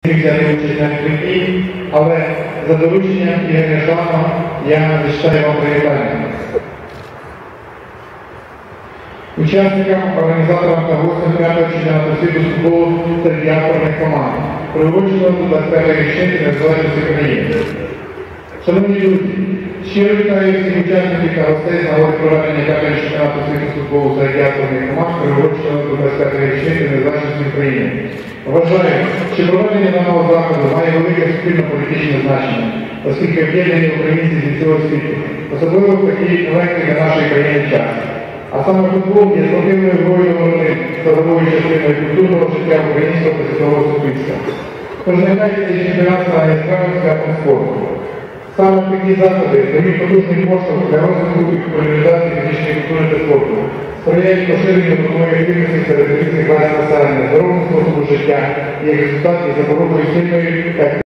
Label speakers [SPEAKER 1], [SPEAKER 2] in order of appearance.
[SPEAKER 1] взяти участь на відкритті, але за дорученням Ігоря Шлама я зачитаю вам привітання. Учасникам, організаторам та гостям 5-го чемпіонату світу з футболу серед ядерних команд, приурочено до 25-ї річниці незалежності України. Шановні друзі, щиро вітаю всіх учасників та гостей з нагоди проведення 5-го чемпіонату світу з футболу серед ядерних команд, приурочено до 25-ї річниці незалежності України. Вважаю, що проведення даного заходу має велике суспільно-політичне значення, оскільки об'єднані українці зі всього світу, особливо в такий нелегкий для нашої країни час. А саме футбол є спортивною грою народи та важливою частиною культурного життя українського та світового суспільства. Тож нехай цей чемпіонат стане яскравим святом спорту. Саме такі заходи дають потужний поштовх для розвитку і популяризації фізичної культури та спорту, сприяють поширенню трудової активності серед різних класів населення, здоровому способу життя і як результат є запорукою сильної та